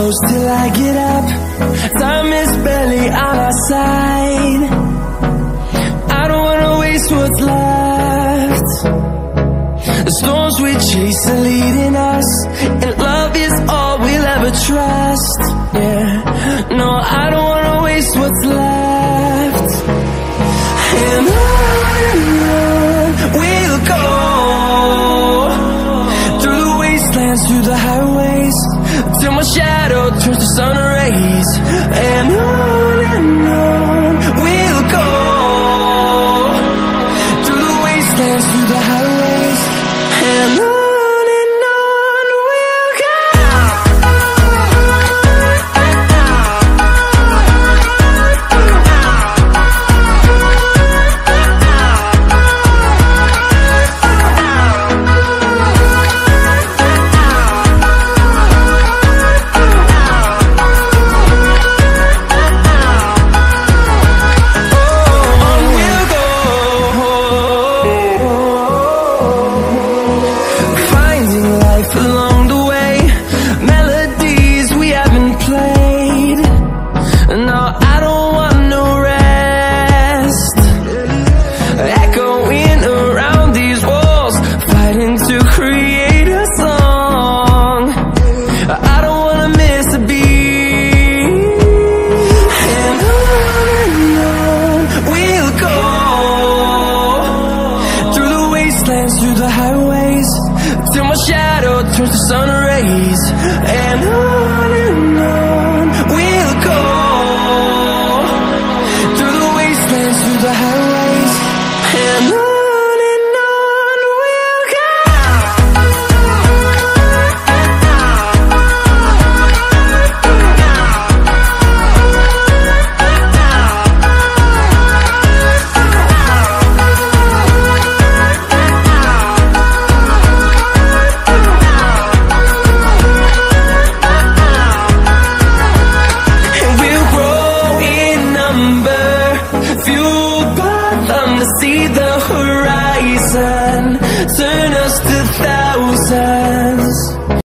close till I get up. Time is barely on our side. I don't wanna waste what's left. The storms we chase are leading us, and love is all we'll ever trust. Yeah, no, I don't wanna waste what's left. And on we'll go, through the wastelands, through the highways, till my shadow turns to sun rays. And on we'll go, through the wastelands, through the highways, and on we'll go. Through the highways, till my shadow turns to sun rays. And